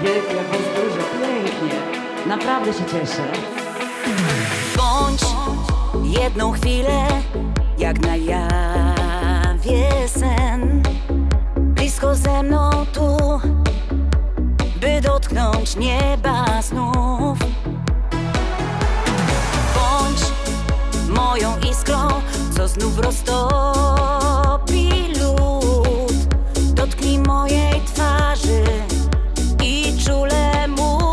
Wielkie, jak jest duże, pięknie. Naprawdę się cieszę. Bądź jedną chwilę, jak na jawie sen. Blisko ze mną tu, by dotknąć nieba znów. Bądź moją iskrą, co znów roztopi lód. Dotknij mojej twarzy i czule mów.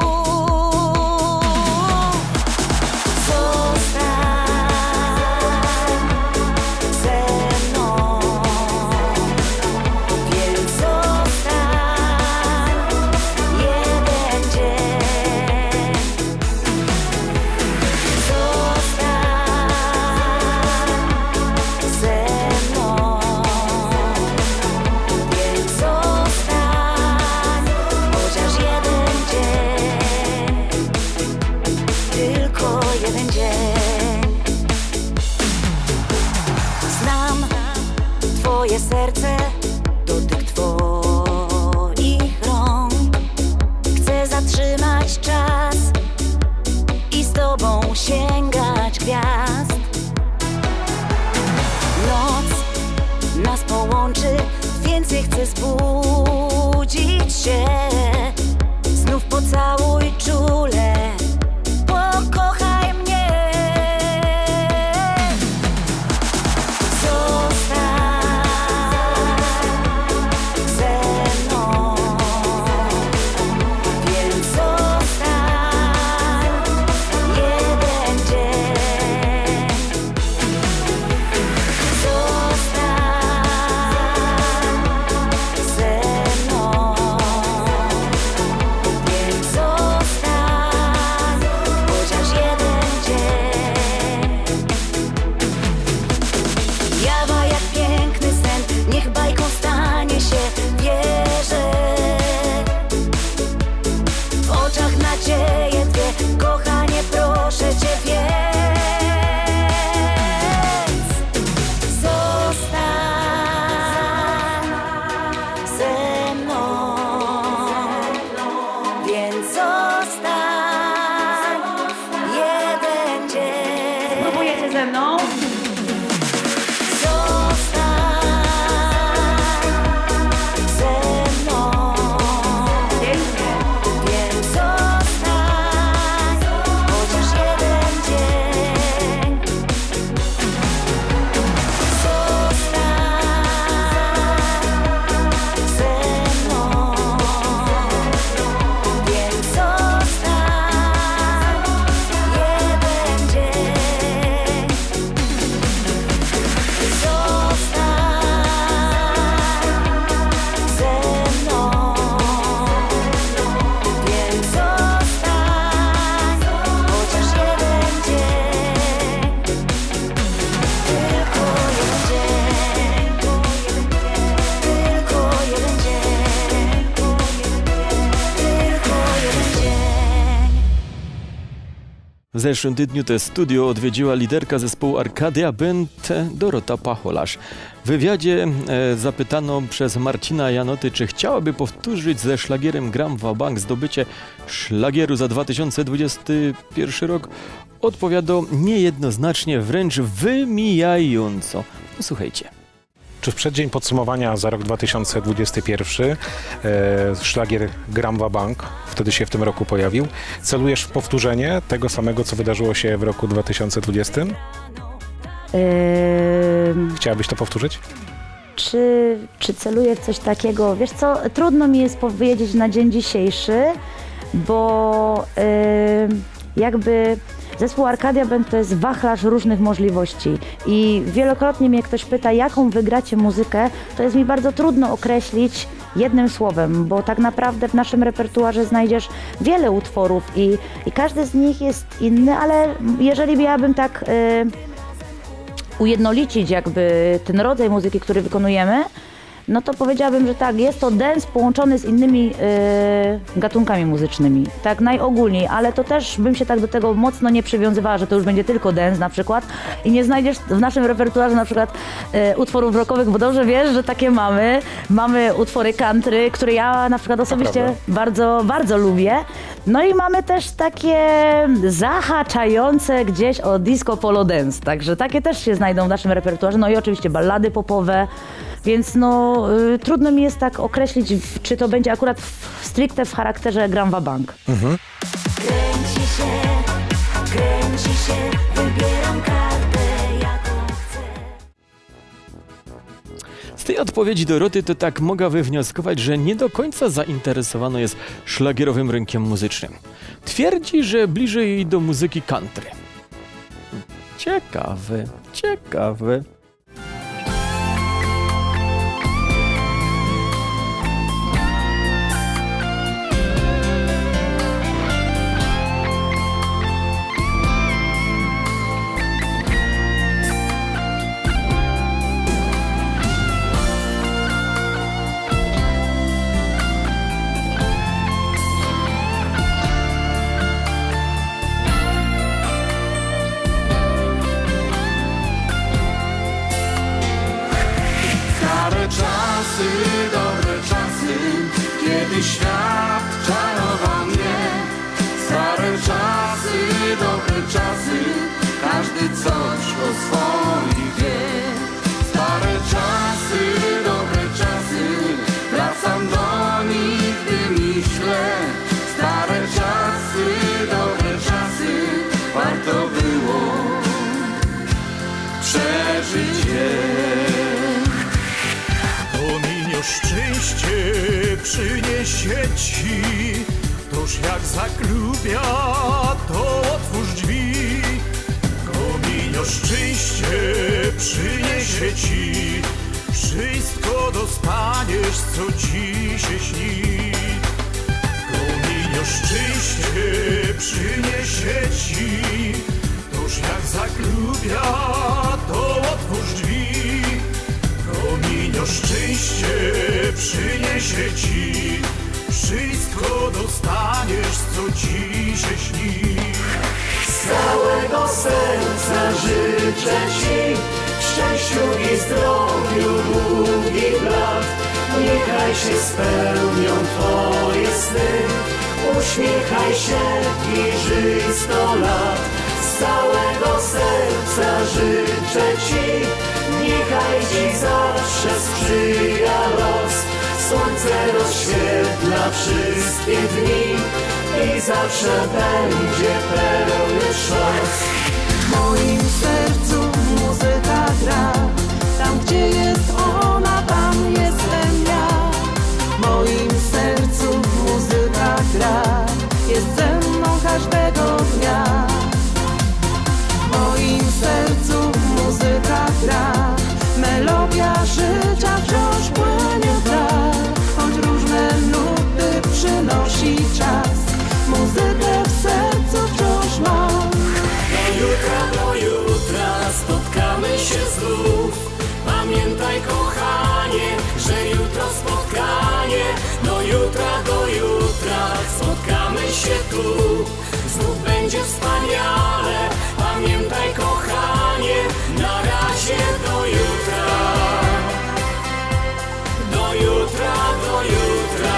Twoje serce, dotyk twoich rąk. Chcę zatrzymać czas i z tobą sięgać gwiazd. Noc nas połączy, więcej chcę zbudzić się. Znów pocałuj czule, pokochaj mnie. Ze mną. W zeszłym tygodniu to studio odwiedziła liderka zespołu Arcadia Band Dorota Pacholarz. W wywiadzie zapytano przez Marcina Janoty, czy chciałaby powtórzyć ze szlagierem Gram wa Bank zdobycie szlagieru za 2021 rok. Odpowiadał niejednoznacznie, wręcz wymijająco. Słuchajcie. Czy w przeddzień podsumowania za rok 2021 szlagier Gram wa Bank, wtedy się w tym roku pojawił, celujesz w powtórzenie tego samego, co wydarzyło się w roku 2020? Chciałabyś to powtórzyć? Czy celuję w coś takiego? Wiesz co, trudno mi jest powiedzieć na dzień dzisiejszy, bo jakby zespół Arcadia Band to jest wachlarz różnych możliwości i wielokrotnie mnie ktoś pyta, jaką wygracie muzykę, to jest mi bardzo trudno określić jednym słowem, bo tak naprawdę w naszym repertuarze znajdziesz wiele utworów i każdy z nich jest inny, ale jeżeli miałabym tak ujednolicić jakby ten rodzaj muzyki, który wykonujemy, no to powiedziałabym, że tak, jest to dance połączony z innymi gatunkami muzycznymi, tak najogólniej, ale to też bym się tak do tego mocno nie przywiązywała, że to już będzie tylko dance na przykład i nie znajdziesz w naszym repertuarze na przykład utworów rockowych, bo dobrze wiesz, że takie mamy. Mamy utwory country, które ja na przykład osobiście bardzo, bardzo lubię. No i mamy też takie zahaczające gdzieś o disco polo dance, także takie też się znajdą w naszym repertuarze, no i oczywiście ballady popowe, więc no trudno mi jest tak określić, czy to będzie akurat stricte w charakterze Gram Va Bank. Kręci się, wybieram kartę, jaką chcę. Z tej odpowiedzi Doroty to tak mogę wywnioskować, że nie do końca zainteresowano jest szlagierowym rynkiem muzycznym. Twierdzi, że bliżej jej do muzyki country. Ciekawe, ciekawe. Dobre czasy, kiedy świat czarował mnie. Stare czasy, dobre czasy, każdy coś o swoich wie. Stare czasy, dobre czasy, wracam do nich, gdy myślę. Stare czasy, dobre czasy, warto było przeżyć je. Szczęście przyniesie ci, toż jak zaklubia, to otwórz drzwi. Kominio szczęście przyniesie ci, wszystko dostaniesz, co ci się śni. Kominio szczęście przyniesie ci, toż jak zaklubia, to otwórz drzwi. Kominio szczęście przyniesie ci, wszystko dostaniesz, co ci się śni. Z całego serca życzę ci szczęściu i zdrowiu długich lat. Niechaj się spełnią twoje sny, uśmiechaj się i żyj 100 lat. Z całego serca życzę ci, niechaj ci zawsze sprzyja los. Słońce rozświetla wszystkie dni i zawsze będzie pełny szos. W moim sercu muzyka gra, tam gdzie jest ona, tam jestem ja. W moim sercu muzyka gra, jest ze mną każdego dnia. W moim sercu muzyka gra, melodia życia wciąż płynie w dal, choć różne nuty przynosi czas. Muzykę w sercu wciąż mam. Do jutra spotkamy się znów. Pamiętaj, kochanie, że jutro spotkanie. Do jutra spotkamy się tu. Znów będzie wspaniale. Pamiętaj, kochanie, na razie do jutra. Do jutra, do jutra.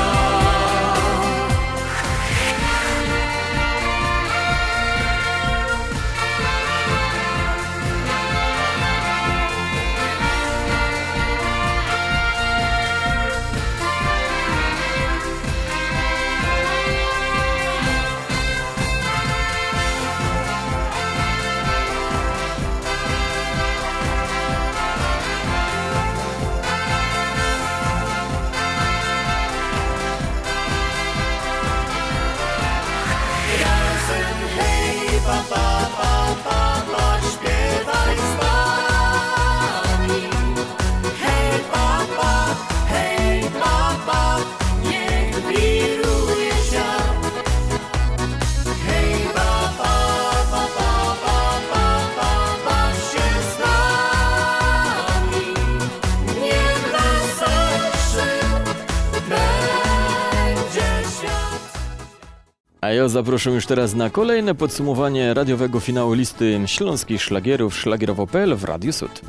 A ja zaproszę już teraz na kolejne podsumowanie radiowego finału listy śląskich szlagierów szlagierowo.pl w Radiu Sud.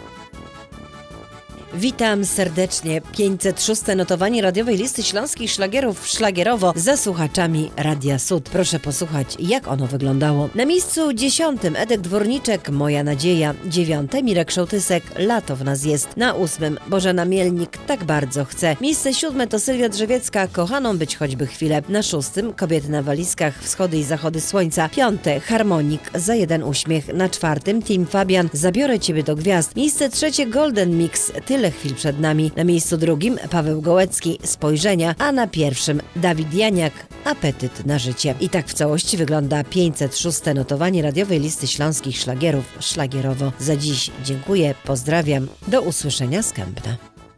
Witam serdecznie. 506. notowanie radiowej listy śląskich szlagierów szlagierowo za słuchaczami Radia Sud. Proszę posłuchać, jak ono wyglądało. Na miejscu 10. Edek Dworniczek, Moja nadzieja. 9. Mirek Szołtysek, Lato w nas jest. Na 8. Bożena Mielnik, Tak bardzo chcę. Miejsce 7. to Sylwia Drzewiecka, Kochaną być choćby chwilę. Na 6. Kobiety na walizkach, Wschody i zachody słońca. 5. Harmonik, Za jeden uśmiech. Na 4. Team Fabian, Zabiorę ciebie do gwiazd. Miejsce 3. Golden Mix, Tyle chwil przed nami. Na miejscu 2. Paweł Gołecki, Spojrzenia, a na 1. Dawid Janiak, Apetyt na życie. I tak w całości wygląda 506. notowanie radiowej listy śląskich szlagierów szlagierowo. Za dziś dziękuję, pozdrawiam, do usłyszenia z Kępna.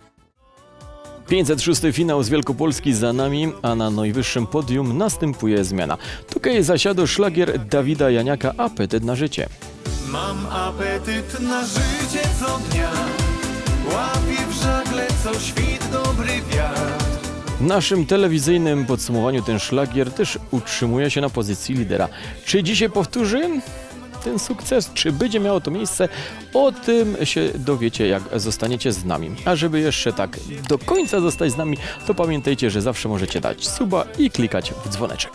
506. finał z Wielkopolski za nami, a na najwyższym podium następuje zmiana. Tutaj zasiadł szlagier Dawida Janiaka, Apetyt na życie. Mam apetyt na życie co dnia, łapię w żagle co świt dobry wiatr. W naszym telewizyjnym podsumowaniu ten szlagier też utrzymuje się na pozycji lidera. Czy dzisiaj powtórzy ten sukces? Czy będzie miało to miejsce? O tym się dowiecie, jak zostaniecie z nami. A żeby jeszcze tak do końca zostać z nami, to pamiętajcie, że zawsze możecie dać suba i klikać w dzwoneczek.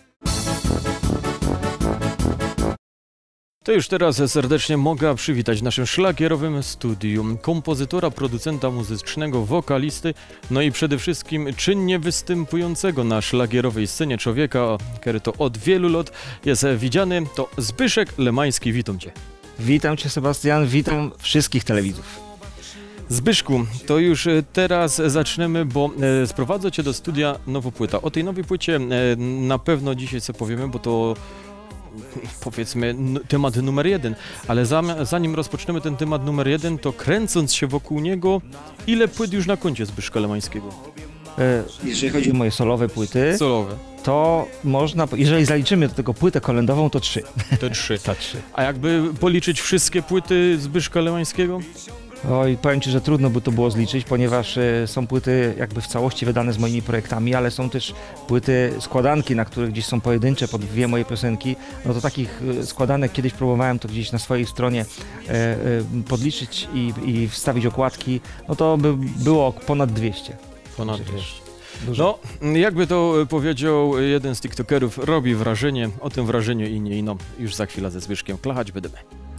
To już teraz serdecznie mogę przywitać w naszym szlagierowym studium kompozytora, producenta muzycznego, wokalisty, no i przede wszystkim czynnie występującego na szlagierowej scenie człowieka, który to od wielu lat jest widziany, to Zbyszek Lemański. Witam Cię. Witam Cię, Sebastian, witam wszystkich telewidzów. Zbyszku, to już teraz zaczniemy, bo sprowadzę Cię do studia nową płytę. O tej nowej płycie na pewno dzisiaj sobie powiemy, bo to powiedzmy temat numer 1, ale zanim rozpoczniemy ten temat numer 1, to kręcąc się wokół niego, ile płyt już na koncie Zbyszka Lemańskiego? Jeżeli chodzi o moje solowe płyty, to można, jeżeli zaliczymy do tego płytę kolędową, to 3. To 3. To 3. A jakby policzyć wszystkie płyty Zbyszka Lemańskiego? Oj, powiem Ci, że trudno by to było zliczyć, ponieważ są płyty jakby w całości wydane z moimi projektami, ale są też płyty składanki, na których gdzieś są pojedyncze po 2 moje piosenki. No to takich składanek kiedyś próbowałem to gdzieś na swojej stronie podliczyć i wstawić okładki, no to by było ponad 200. Ponad 200. No, jakby to powiedział jeden z tiktokerów, robi wrażenie, o tym wrażeniu inni, no już za chwilę ze Zbyszkiem klachać będziemy.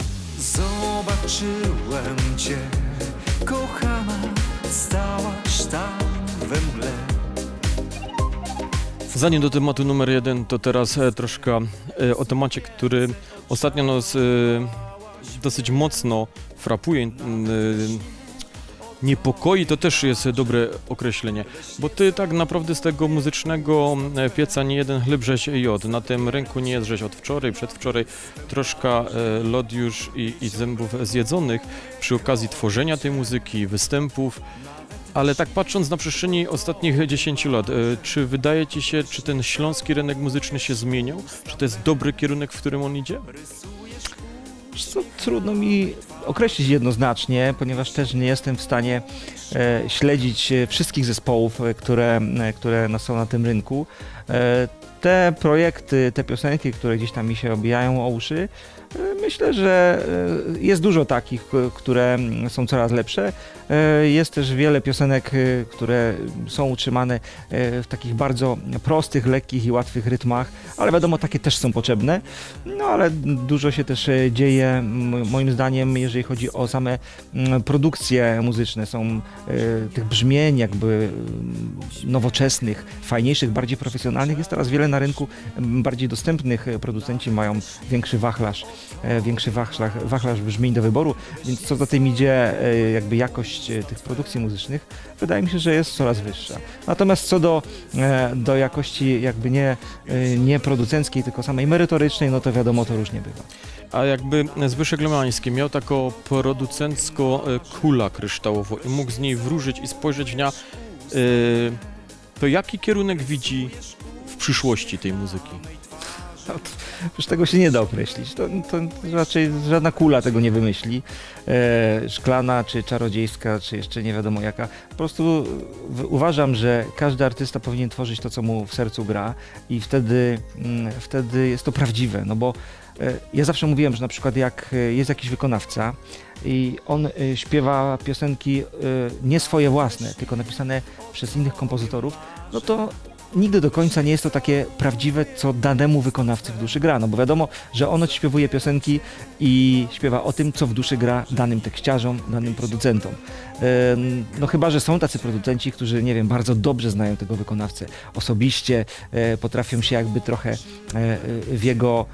Zobaczyłem Cię, kochana, stałaś tam we mgle. Zanim do tematu numer 1, to teraz troszkę o temacie, który ostatnio nas dosyć mocno frapuje, niepokoi, to też jest dobre określenie, bo ty tak naprawdę z tego muzycznego pieca nie jeden chleb żeś jod. Na tym rynku nie jest żeś od wczoraj, przedwczoraj, troszkę lot już i zębów zjedzonych przy okazji tworzenia tej muzyki, występów, ale tak patrząc na przestrzeni ostatnich 10 lat, czy wydaje ci się, czy ten śląski rynek muzyczny się zmieniał? Czy to jest dobry kierunek, w którym on idzie? Trudno mi określić jednoznacznie, ponieważ też nie jestem w stanie śledzić wszystkich zespołów, które są na tym rynku. Te projekty, te piosenki, które gdzieś tam mi się obijają o uszy, myślę, że jest dużo takich, które są coraz lepsze. Jest też wiele piosenek, które są utrzymane w takich bardzo prostych, lekkich i łatwych rytmach, ale wiadomo, takie też są potrzebne. No ale dużo się też dzieje, moim zdaniem, jeżeli chodzi o same produkcje muzyczne. Są tych brzmień jakby nowoczesnych, fajniejszych, bardziej profesjonalnych. Jest teraz wiele na rynku bardziej dostępnych. Producenci mają większy wachlarz brzmień do wyboru, więc co za tym idzie, jakby jakość tych produkcji muzycznych wydaje mi się, że jest coraz wyższa. Natomiast co do jakości jakby nie producenckiej, tylko samej merytorycznej, no to wiadomo, to różnie bywa. A jakby Zbyszek Lemański miał taką producencko kula kryształową i mógł z niej wróżyć i spojrzeć w nią, to jaki kierunek widzi w przyszłości tej muzyki? Już tego się nie da określić. To raczej żadna kula tego nie wymyśli. Szklana, czy czarodziejska, czy jeszcze nie wiadomo jaka. Po prostu uważam, że każdy artysta powinien tworzyć to, co mu w sercu gra i wtedy jest to prawdziwe. No bo ja zawsze mówiłem, że na przykład jak jest jakiś wykonawca i on śpiewa piosenki nie swoje własne, tylko napisane przez innych kompozytorów, no to nigdy do końca nie jest to takie prawdziwe, co danemu wykonawcy w duszy gra, no bo wiadomo, że on odśpiewuje piosenki i śpiewa o tym, co w duszy gra danym tekściarzom, danym producentom. No chyba, że są tacy producenci, którzy, nie wiem, bardzo dobrze znają tego wykonawcę osobiście, potrafią się jakby trochę w jego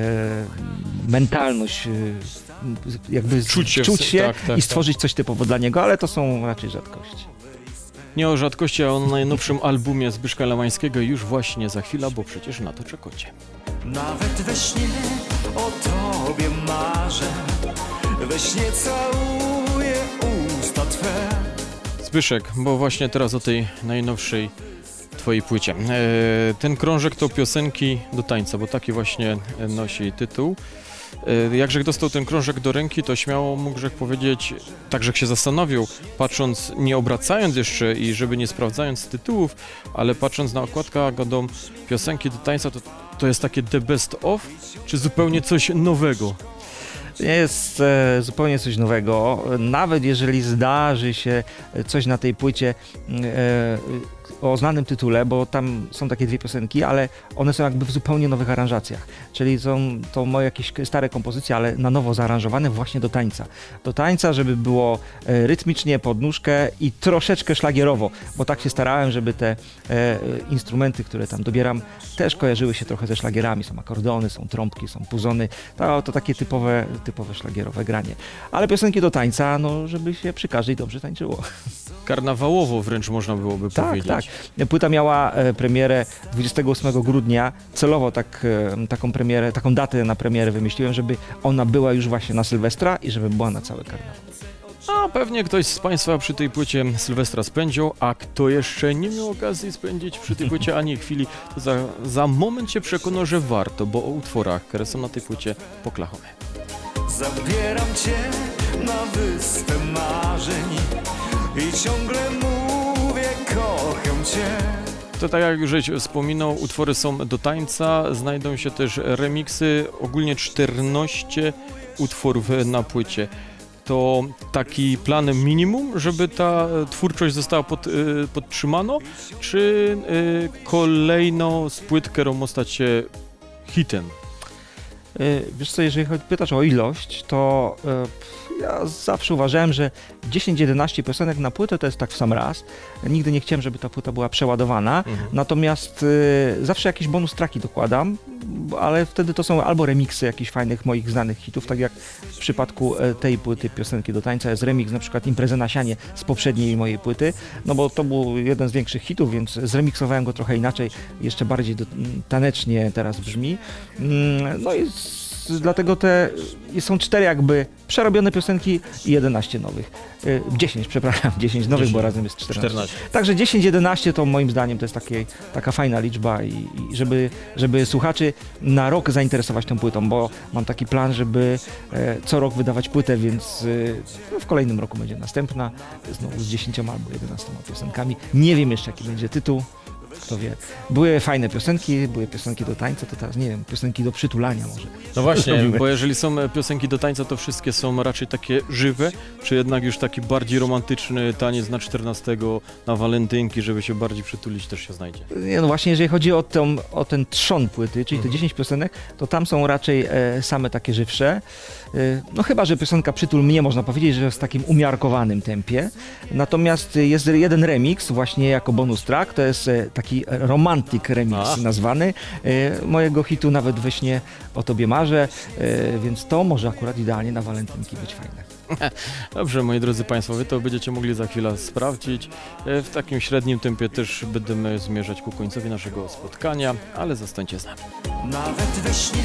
mentalność jakby czuć się i stworzyć coś typowo dla niego, ale to są raczej rzadkości. Nie o rzadkości, a o najnowszym albumie Zbyszka Lemańskiego już właśnie za chwilę, bo przecież na to czekacie. Nawet we śnie o tobie marzę, we śnie całuję usta twe. Zbyszek, bo właśnie teraz o tej najnowszej twojej płycie. Ten krążek to piosenki do tańca, bo taki właśnie nosi tytuł. Jak Grzech dostał ten krążek do ręki, to śmiało mógł Grzech powiedzieć, tak Grzech się zastanowił, patrząc, nie obracając jeszcze i żeby nie sprawdzając tytułów, ale patrząc na okładkę do piosenki do tańca, to jest takie the best of, czy zupełnie coś nowego? Jest zupełnie coś nowego, nawet jeżeli zdarzy się coś na tej płycie o znanym tytule, bo tam są takie dwie piosenki, ale one są jakby w zupełnie nowych aranżacjach, czyli są to moje jakieś stare kompozycje, ale na nowo zaaranżowane właśnie do tańca. Do tańca, żeby było rytmicznie, pod nóżkę i troszeczkę szlagierowo, bo tak się starałem, żeby te instrumenty, które tam dobieram, też kojarzyły się trochę ze szlagierami. Są akordeony, są trąbki, są puzony, to takie typowe szlagierowe granie. Ale piosenki do tańca, no żeby się przy każdej dobrze tańczyło. Karnawałowo wręcz można byłoby powiedzieć. Tak. Płyta miała premierę 28 grudnia. Celowo taką premierę, taką datę na premierę wymyśliłem, żeby ona była już właśnie na Sylwestra i żeby była na cały karnawał. A pewnie ktoś z Państwa przy tej płycie Sylwestra spędził, a kto jeszcze nie miał okazji spędzić przy tej płycie ani chwili, to za moment się przekona, że warto, bo o utworach, które są na tej płycie, poklachamy. Zabieram cię na wyspę marzeń i ciągle mówię, kocham cię. To tak jak już wspominał, utwory są do tańca, znajdą się też remiksy, ogólnie 14 utworów na płycie. To taki plan minimum, żeby ta twórczość została podtrzymana, czy kolejną z płyt, którą ma stać się hitem? Wiesz co, jeżeli pytasz o ilość, to ja zawsze uważałem, że 10-11 piosenek na płytę to jest tak w sam raz. Nigdy nie chciałem, żeby ta płyta była przeładowana, natomiast zawsze jakieś bonus tracki dokładam, ale wtedy to są albo remiksy jakichś fajnych moich znanych hitów, tak jak w przypadku tej płyty Piosenki do tańca jest remix na przykład Imprezę na sianie z poprzedniej mojej płyty, no bo to był jeden z większych hitów, więc zremiksowałem go trochę inaczej, jeszcze bardziej tanecznie teraz brzmi. No i dlatego są 4 jakby przerobione piosenki i 11 nowych. 10 nowych, bo razem jest 14. Także 10-11 to moim zdaniem to jest taka fajna liczba i żeby słuchaczy na rok zainteresować tą płytą, bo mam taki plan, żeby co rok wydawać płytę, więc w kolejnym roku będzie następna, znowu z 10 albo 11 piosenkami. Nie wiem jeszcze jaki będzie tytuł. Kto wie. Były fajne piosenki, były piosenki do tańca, to teraz nie wiem, piosenki do przytulania może. No właśnie, bo jeżeli są piosenki do tańca, to wszystkie są raczej takie żywe, czy jednak już taki bardziej romantyczny taniec na 14, na walentynki, żeby się bardziej przytulić, też się znajdzie? Nie, no właśnie, jeżeli chodzi o ten trzon płyty, czyli te 10 piosenek, to tam są raczej same takie żywsze. No chyba, że piosenka Przytul mnie można powiedzieć, że jest w takim umiarkowanym tempie. Natomiast jest jeden remix właśnie jako bonus track, to jest taki romantic remix nazwany mojego hitu Nawet we śnie o tobie marzę, więc to może akurat idealnie na walentynki być fajne. Dobrze, moi drodzy Państwo, Wy to będziecie mogli za chwilę sprawdzić. W takim średnim tempie też będziemy zmierzać ku końcowi naszego spotkania, ale zostańcie z nami. Nawet we śnie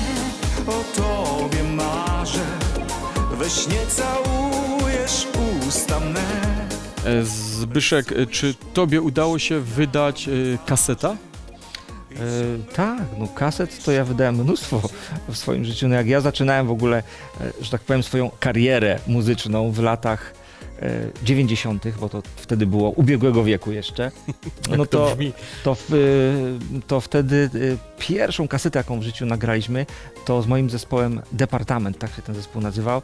o tobie marzę, we śnie całujesz usta me. Zbyszek, czy Tobie udało się wydać kaseta? Tak, no kaset to ja wydałem mnóstwo w swoim życiu. No jak ja zaczynałem w ogóle, że tak powiem, swoją karierę muzyczną w latach 90., bo to wtedy było ubiegłego wieku jeszcze, no to wtedy pierwszą kasetę, jaką w życiu nagraliśmy, to z moim zespołem Departament, tak się ten zespół nazywał,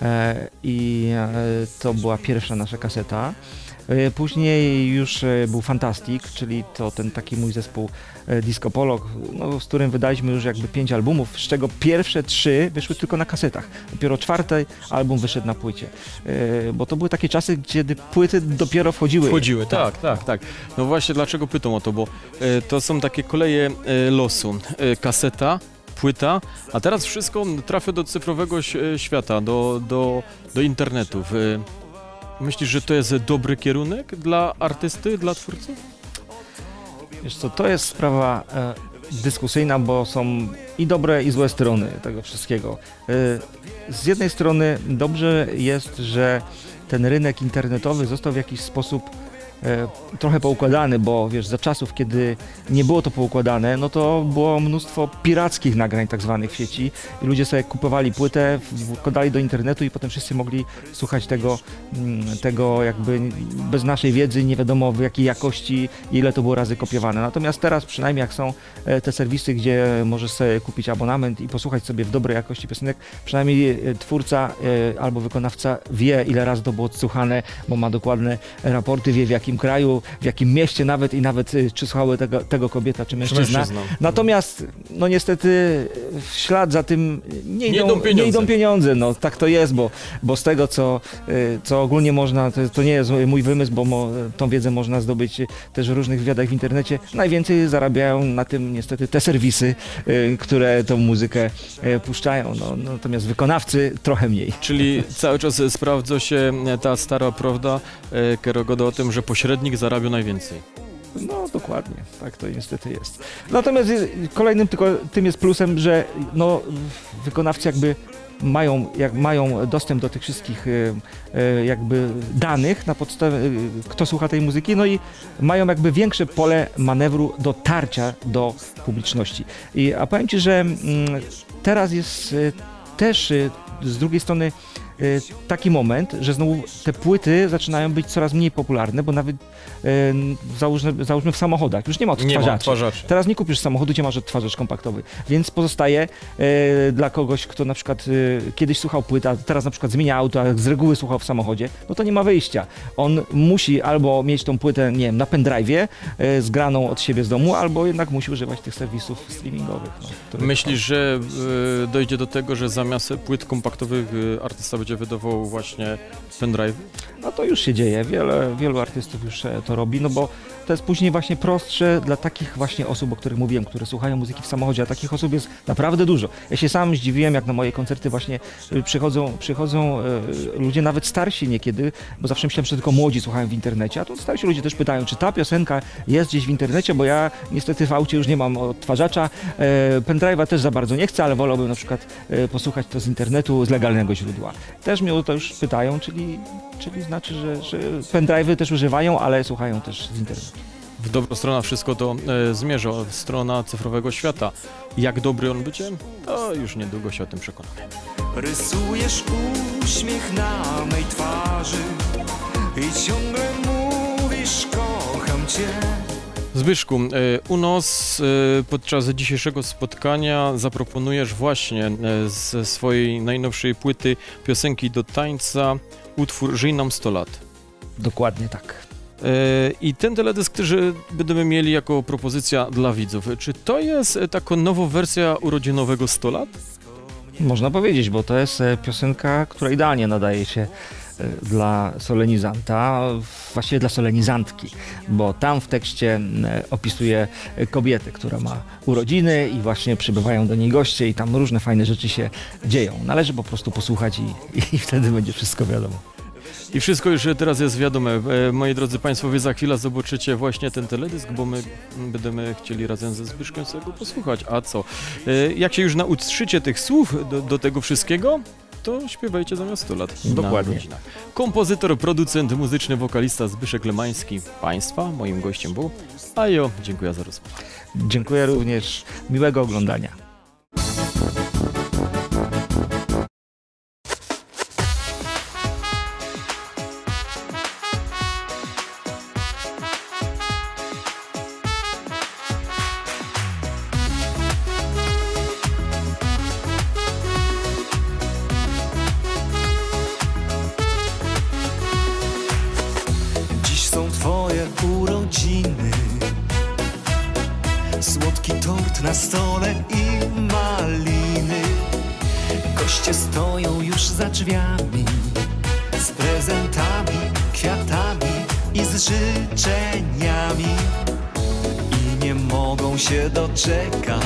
i to była pierwsza nasza kaseta. Później już był Fantastic, czyli to ten taki mój zespół Disco Polo, no, z którym wydaliśmy już jakby 5 albumów, z czego pierwsze 3 wyszły tylko na kasetach. Dopiero 4. album wyszedł na płycie. Bo to były takie czasy, kiedy płyty dopiero wchodziły. Tak. No właśnie dlaczego pytam o to, bo to są takie koleje losu. Kaseta, płyta, a teraz wszystko trafia do cyfrowego świata, do internetu. Myślisz, że to jest dobry kierunek dla artysty, dla twórców? Wiesz co, to jest sprawa dyskusyjna, bo są i dobre, i złe strony tego wszystkiego. Z jednej strony dobrze jest, że ten rynek internetowy został w jakiś sposób trochę poukładany, bo wiesz, za czasów, kiedy nie było to poukładane, no to było mnóstwo pirackich nagrań tak zwanych w sieci i ludzie sobie kupowali płytę, wkładali do internetu i potem wszyscy mogli słuchać tego jakby bez naszej wiedzy, nie wiadomo w jakiej jakości, ile to było razy kopiowane. Natomiast teraz przynajmniej jak są te serwisy, gdzie możesz sobie kupić abonament i posłuchać sobie w dobrej jakości piosenek, przynajmniej twórca albo wykonawca wie, ile razy to było odsłuchane, bo ma dokładne raporty, wie w jakim kraju, w jakim mieście nawet czy słuchały tego kobieta, czy mężczyzna. Natomiast no niestety w ślad za tym nie idą pieniądze. No tak to jest, bo z tego co ogólnie można, to nie jest mój wymysł, bo tą wiedzę można zdobyć też w różnych wywiadach w internecie. Najwięcej zarabiają na tym niestety te serwisy, które tą muzykę puszczają. No, natomiast wykonawcy trochę mniej. Czyli cały czas sprawdza się ta stara prawda Kerogoda o tym, że pośrednik zarabia najwięcej. No dokładnie, tak to niestety jest. Natomiast kolejnym tylko tym jest plusem, że no, wykonawcy jakby mają dostęp do tych wszystkich jakby danych na podstawie, kto słucha tej muzyki, no i mają jakby większe pole manewru dotarcia do publiczności. A powiem Ci, że teraz jest też z drugiej strony taki moment, że znowu te płyty zaczynają być coraz mniej popularne, bo nawet załóżmy w samochodach, już nie ma odtwarzaczy. Teraz nie kupisz samochodu, gdzie masz odtwarzacz kompaktowy, więc pozostaje dla kogoś, kto na przykład kiedyś słuchał płyt, a teraz na przykład zmienia auto, a z reguły słuchał w samochodzie, no to nie ma wyjścia. On musi albo mieć tą płytę, nie wiem, na pendrive'ie zgraną od siebie z domu, albo jednak musi używać tych serwisów streamingowych. No, myślisz, że dojdzie do tego, że zamiast płyt kompaktowych artysta będzie wydawał właśnie pendrive? No to już się dzieje, wielu artystów już to robi, no bo to jest później właśnie prostsze dla takich właśnie osób, o których mówiłem, które słuchają muzyki w samochodzie, a takich osób jest naprawdę dużo. Ja się sam zdziwiłem, jak na moje koncerty właśnie przychodzą ludzie nawet starsi niekiedy, bo zawsze myślałem, że tylko młodzi słuchają w internecie, a tu starsi ludzie też pytają, czy ta piosenka jest gdzieś w internecie, bo ja niestety w aucie już nie mam odtwarzacza, pendrive'a też za bardzo nie chcę, ale wolałbym na przykład posłuchać to z internetu, z legalnego źródła. Też mnie o to już pytają, czyli znaczy, że pendrive'y też używają, ale słuchają też z internetu. W dobrą stronę wszystko to zmierza, strona cyfrowego świata. Jak dobry on będzie, to już niedługo się o tym przekonamy. Rysujesz uśmiech na mej twarzy i ciągle mówisz, kocham cię. Zbyszku, u nas podczas dzisiejszego spotkania zaproponujesz właśnie ze swojej najnowszej płyty piosenki do tańca utwór Żyj nam 100 lat. Dokładnie tak. I ten teledysk też będziemy mieli jako propozycja dla widzów. Czy to jest taka nowa wersja urodzinowego 100 lat? Można powiedzieć, bo to jest piosenka, która idealnie nadaje się dla solenizanta, właściwie dla solenizantki, bo tam w tekście opisuje kobietę, która ma urodziny i właśnie przybywają do niej goście i tam różne fajne rzeczy się dzieją. Należy po prostu posłuchać i wtedy będzie wszystko wiadomo. I wszystko już teraz jest wiadome. Moi drodzy Państwo, wy za chwilę zobaczycie właśnie ten teledysk, bo my będziemy chcieli razem ze Zbyszkiem sobie go posłuchać. A co? Jak się już nauczycie tych słów do tego wszystkiego, to śpiewajcie zamiast 100 lat. Dokładnie. Kompozytor, producent, muzyczny, wokalista Zbyszek Lemański. Państwa, moim gościem był. A ja dziękuję za rozmowę. Dziękuję również. Miłego oglądania. Dziś są twoje urodziny, słodki tort na stole i maliny. Goście stoją już za drzwiami, z prezentami, kwiatami i z życzeniami. I nie mogą się doczekać,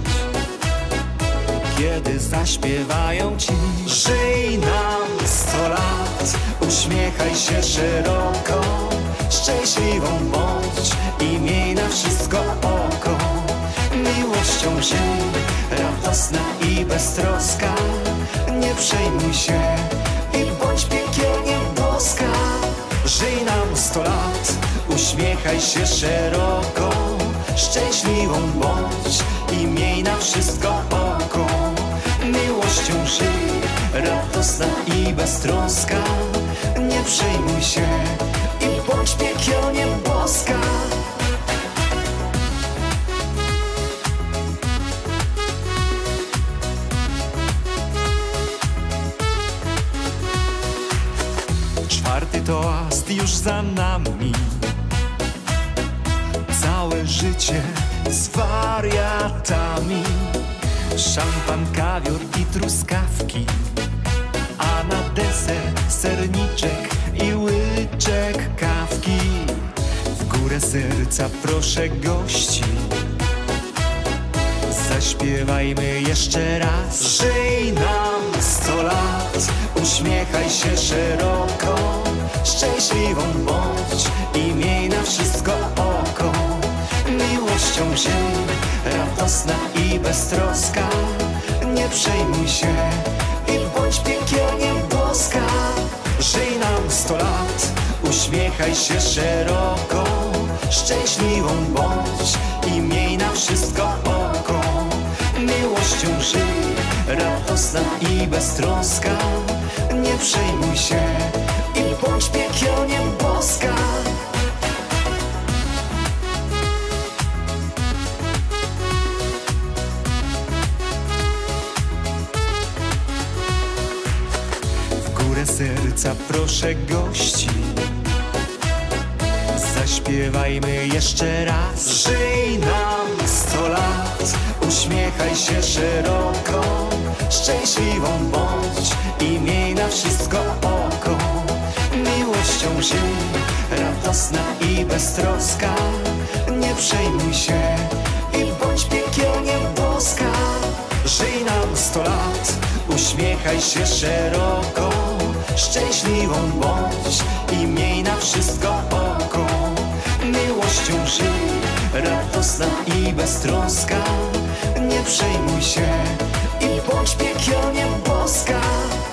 kiedy zaśpiewają ci. Żyj nam 100 lat, uśmiechaj się szeroko, szczęśliwą bądź i miej na wszystko oko. Miłością żyj, radosna i beztroska, nie przejmuj się i bądź piekielnie boska. Żyj nam 100 lat, uśmiechaj się szeroko, szczęśliwą bądź i miej na wszystko oko. Miłością żyj, radosna i beztroska, nie przejmuj się i bądź piekielnie boska. Czwarty toast już za nami, całe życie z wariatami. Szampan, kawior i truskawki, a na deser serniczek i łyczek kawki. W górę serca proszę gości, zaśpiewajmy jeszcze raz. Żyj nam 100 lat, uśmiechaj się szeroko, szczęśliwą bądź i miej na wszystko oko. Miłością żyj, radosna i beztroska, nie przejmuj się i bądź piekielnie boska. Żyj nam 100 lat, uśmiechaj się szeroko, szczęśliwą bądź i miej na wszystko oko. Miłością żyj, radosna i beztroska, nie przejmuj się i bądź piekielnie boska. W górę serca proszę gości, zaśpiewajmy jeszcze raz. Żyj nam 100 lat, uśmiechaj się szeroko, szczęśliwą bądź i miej na wszystko oko. Miłością żyj, radosna i beztroska, nie przejmuj się i bądź piekielnie boska. Żyj nam 100 lat, uśmiechaj się szeroko, szczęśliwą bądź i miej na wszystko oko. Miłością żyj, radosna i beztroska, nie przejmuj się i bądź piekielnie boska.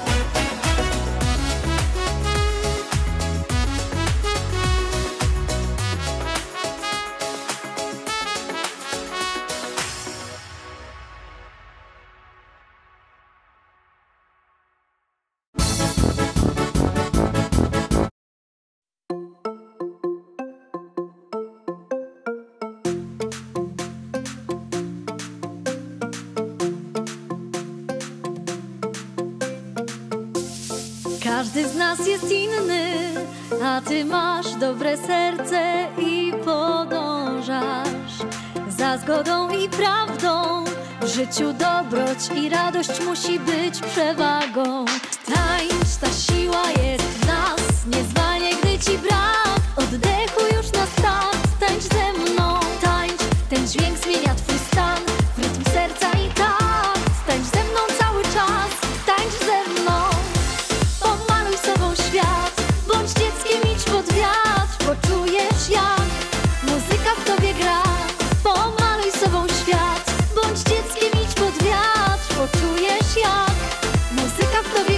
Każdy z nas jest inny, a ty masz dobre serce i podążasz za zgodą i prawdą. W życiu dobroć i radość musi być przewagą. Tańcz, ta siła jest w nas, nie zwalniaj, gdy ci brak oddechu już na start. Tańcz ze mną, tańcz, ten dźwięk zmienia twój stan w rytm serca i takt. Tańcz ze mną cały czas, tańcz ze mną. Pomaluj sobą świat, bądź dzieckiem, idź pod wiatr. Poczujesz jak muzyka w tobie gra. Pomaluj sobą świat, bądź dzieckiem, idź pod wiatr. Poczujesz jak muzyka w tobie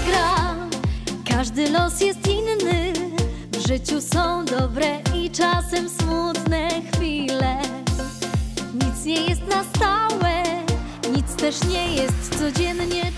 Każdy los jest inny, w życiu są dobre i czasem smutne chwile. Nic nie jest na stałe, nic też nie jest codziennie